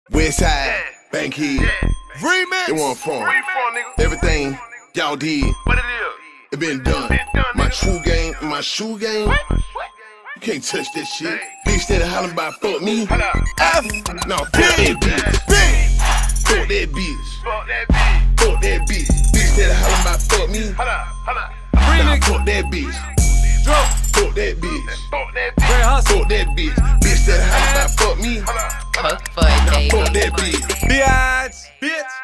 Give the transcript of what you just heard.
Westside, Bankhead, Remix. it wasn't fun. Where you from, nigga? Everything y'all did, What it is? it been done. My true game, my shoe game, you can't touch that shit. Bitch that hollering about fuck me. Hold up. F, no, fuck that bitch. Fuck that bitch. Fuck that bitch. Fuck that bitch. Bitch that hollering about fuck me. Hold up. Hold up. Nah, fuck that bitch. Drop. Fuck that bitch. Fuck that bitch. Fuck that bitch. Bitch that hollering about fuck me. Hold up. Cook for Nah, DayZ. fuck that bitch. Bitch. Bitch.